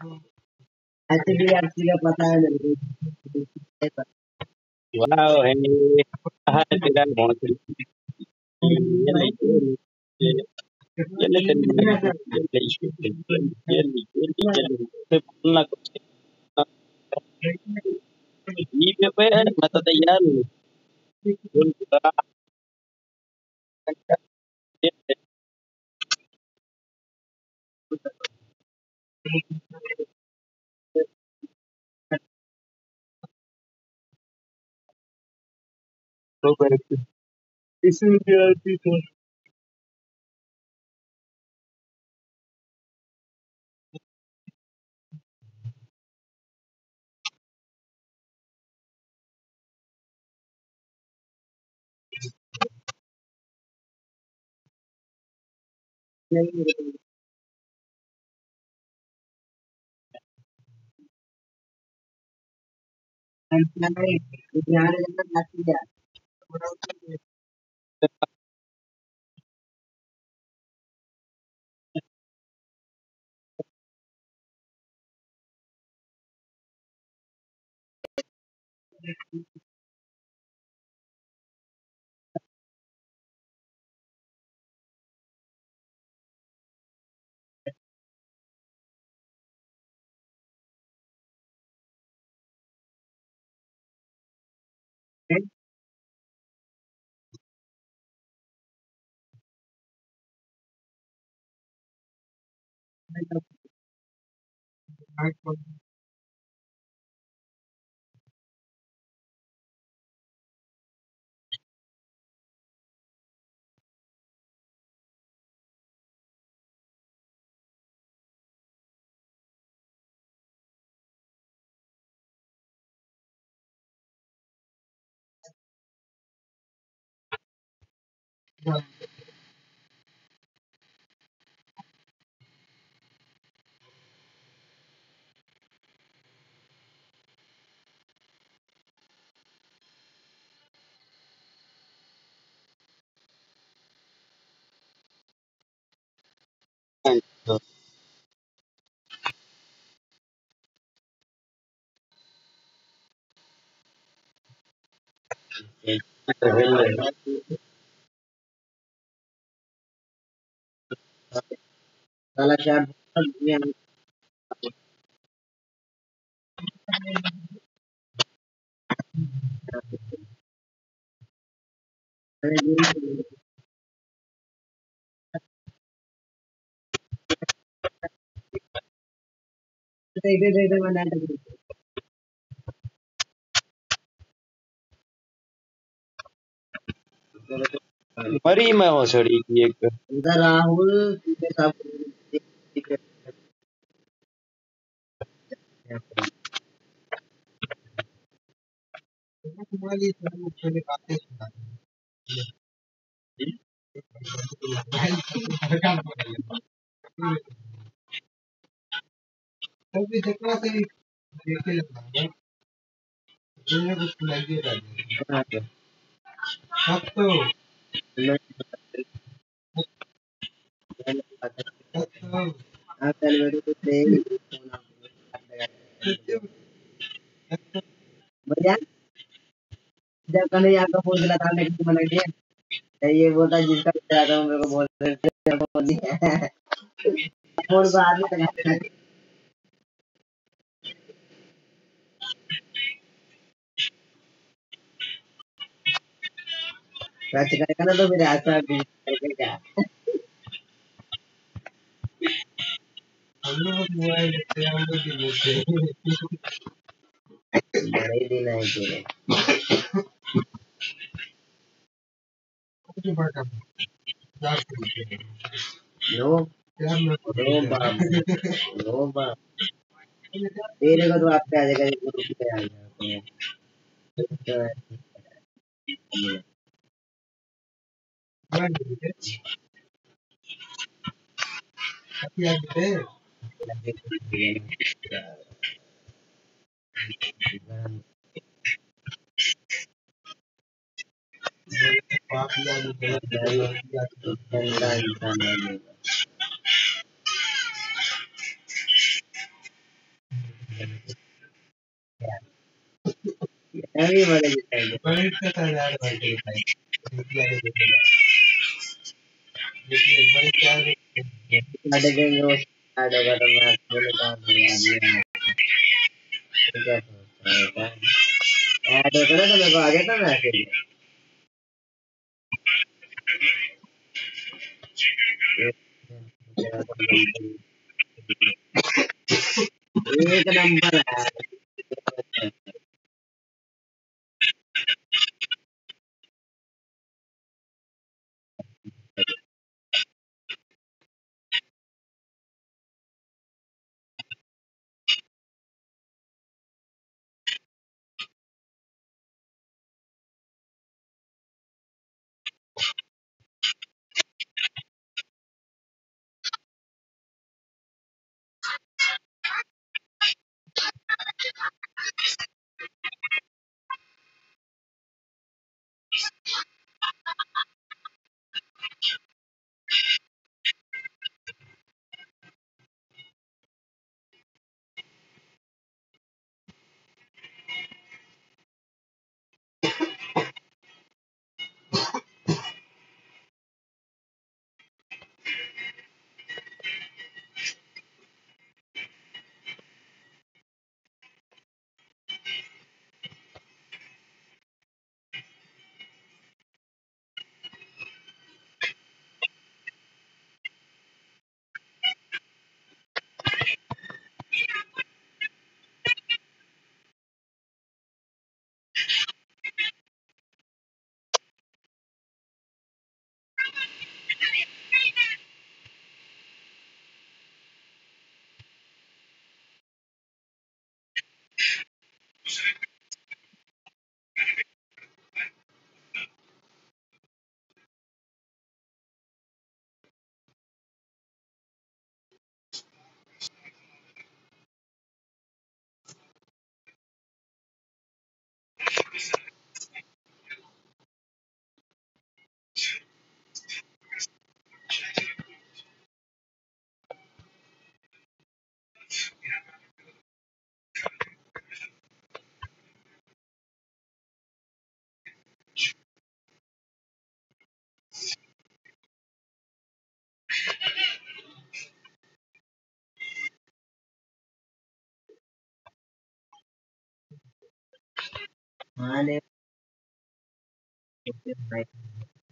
ऐसे भी आपसी का पता है मेरे को। वाह है तेरा बहुत मत तैयार इसमें साला शायद मरी मैं हौसड़ी की एक उधर राहुल सब बढ़िया। जब कन्हैया आपका फोन चला था हमने किसी मना किया ये बोलता जिसका चला था मेरे को बोल फोन नहीं फोन को आदमी लगा टच करेगा ना तो फिर ऐसा करके क्या बड़े दिन है तेरे नो नो बाप नो बाप तेरे को तो आपके आ जाएगा एक ग्रुप पे आ जाएगा गंदा इंसान है Every mother is like that. साढ़े दिन वो स्टार्ट होगा तो मैं बोले कहाँ से याद नहीं आया। तो क्या सोचता है ऐड होता ना तो मेरे को आ जाता मैसेज एक नंबर है। हाँ नहीं